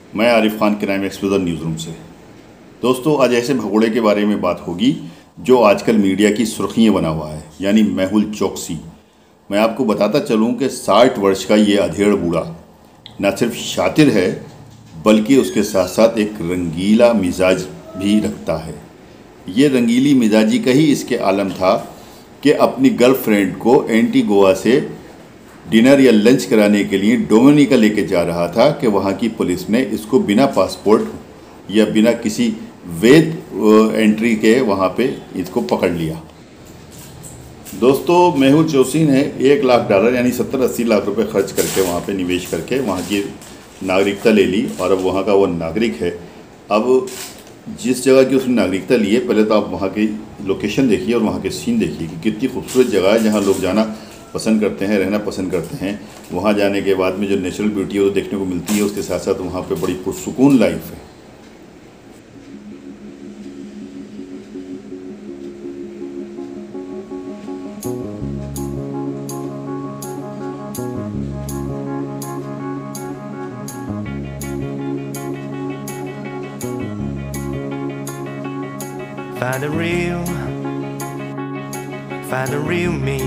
मैं Arif Khan crime exposure news room से। दोस्तों, आज ऐसे भगोड़े के बारे में बात होगी जो आजकल मीडिया की सुर्खियां बना हुआ है, यानी मेहुल चोकसी। मैं आपको बताता चलूं कि 60 वर्ष का ये अधेड़ बूढ़ा न सिर्फ शातिर है बल्कि उसके साथ साथ एक रंगीला मिजाज भी रखता है। ये रंगीली मिजाजी का ही इसके आलम था कि अपनी गर्लफ्रेंड को एंटीगुआ से डिनर या लंच कराने के लिए डोमिनिका लेके जा रहा था कि वहाँ की पुलिस ने इसको बिना पासपोर्ट या बिना किसी वैध एंट्री के वहाँ पे इसको पकड़ लिया। दोस्तों, मेहुल चोकसी ने $1 लाख यानी 70-80 लाख रुपए खर्च करके वहाँ पे निवेश करके वहाँ की नागरिकता ले ली और अब वहाँ का वो नागरिक है। अब जिस जगह की उसने नागरिकता ली है, पहले तो आप वहाँ की लोकेशन देखिए और वहाँ के सीन देखिए कि कितनी खूबसूरत जगह है जहाँ लोग जाना पसंद करते हैं, रहना पसंद करते हैं। वहाँ जाने के बाद में जो नेचुरल ब्यूटी है वो देखने को मिलती है, उसके साथ साथ वहाँ पे बड़ी पुरसुकून लाइफ है। Find a real me.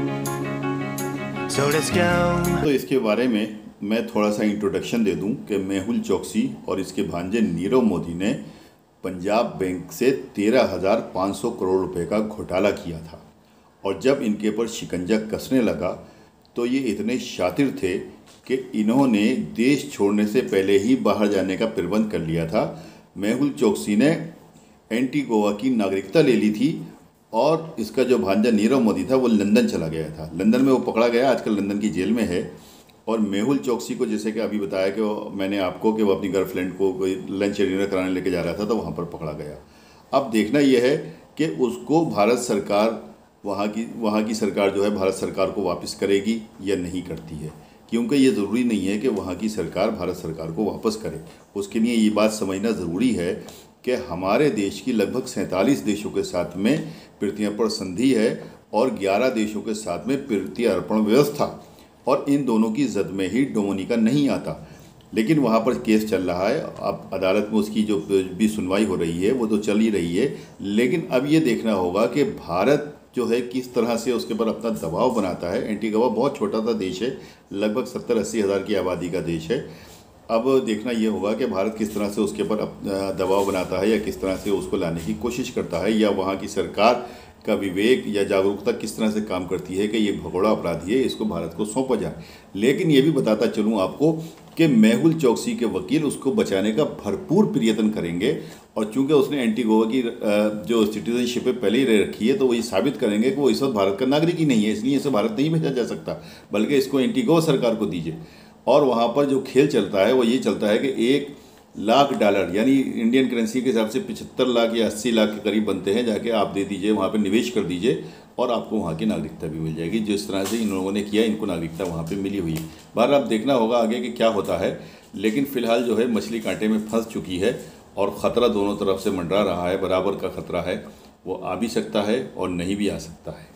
So let's go. तो इसके बारे में मैं थोड़ा सा इंट्रोडक्शन दे दूं कि मेहुल चोकसी और इसके भांजे नीरव मोदी ने पंजाब बैंक से 13,500 करोड़ रुपए का घोटाला किया था। और जब इनके ऊपर शिकंजा कसने लगा तो ये इतने शातिर थे कि इन्होंने देश छोड़ने से पहले ही बाहर जाने का प्रबंध कर लिया था। मेहुल चोकसी ने एंटीगुआ की नागरिकता ले ली थी और इसका जो भांजा नीरव मोदी था वो लंदन चला गया था। लंदन में वो पकड़ा गया, आजकल लंदन की जेल में है। और मेहुल चोकसी को जैसे कि अभी बताया कि मैंने आपको कि वो अपनी गर्लफ्रेंड को कोई लंच या डिनर कराने लेके जा रहा था तो वहाँ पर पकड़ा गया। अब देखना यह है कि उसको भारत सरकार वहाँ की सरकार जो है भारत सरकार को वापस करेगी या नहीं करती है, क्योंकि ये ज़रूरी नहीं है कि वहाँ की सरकार भारत सरकार को वापस करे। उसके लिए ये बात समझना ज़रूरी है कि हमारे देश की लगभग 47 देशों के साथ में प्रत्यर्पण संधि है और 11 देशों के साथ में प्रत्यर्पण व्यवस्था, और इन दोनों की जद में ही डोमिनिका नहीं आता। लेकिन वहाँ पर केस चल रहा है, अब अदालत में उसकी जो भी सुनवाई हो रही है वो तो चल ही रही है। लेकिन अब ये देखना होगा कि भारत जो है किस तरह से उसके ऊपर अपना दबाव बनाता है। एंटीगुआ बहुत छोटा सा देश है, लगभग 70-80 हज़ार की आबादी का देश है। अब देखना ये होगा कि भारत किस तरह से उसके ऊपर दबाव बनाता है या किस तरह से उसको लाने की कोशिश करता है, या वहाँ की सरकार का विवेक या जागरूकता किस तरह से काम करती है कि ये भगोड़ा अपराधी है, इसको भारत को सौंपा जाए। लेकिन ये भी बताता चलूँ आपको कि मेहुल चोकसी के वकील उसको बचाने का भरपूर प्रयत्न करेंगे, और चूंकि उसने एंटीगुआ की जो सिटीजनशिप है पहले ही रह रखी है तो वो ये साबित करेंगे कि वो इस वक्त भारत का नागरिक ही नहीं है, इसलिए इसे भारत नहीं भेजा जा सकता, बल्कि इसको एंटीगुआ सरकार को दीजिए। और वहाँ पर जो खेल चलता है वो ये चलता है कि $1 लाख यानी इंडियन करेंसी के हिसाब से 75 लाख या 80 लाख के करीब बनते हैं, जाके आप दे दीजिए, वहाँ पे निवेश कर दीजिए और आपको वहाँ की नागरिकता भी मिल जाएगी। जिस तरह से इन लोगों ने किया, इनको नागरिकता वहाँ पे मिली हुई है। बाहर अब देखना होगा आगे कि क्या होता है, लेकिन फ़िलहाल जो है मछली कांटे में फंस चुकी है और ख़तरा दोनों तरफ से मंडरा रहा है, बराबर का खतरा है। वो आ भी सकता है और नहीं भी आ सकता है।